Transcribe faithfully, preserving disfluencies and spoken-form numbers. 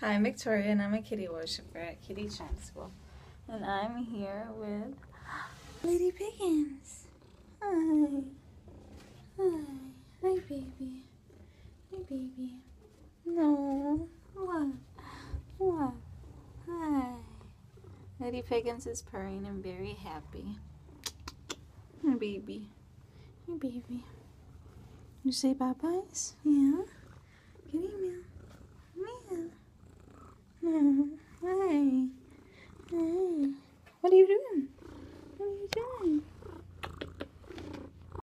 I'm Victoria, and I'm a kitty worshiper at Kitty Charm School. And I'm here with Lady Piggins. Hi. Hi. Hi, baby. Hi, baby. No. What? What? Hi. Lady Piggins is purring and very happy. Hi, baby. Hi, baby. You say bye-byes? Yeah? Kitty meow.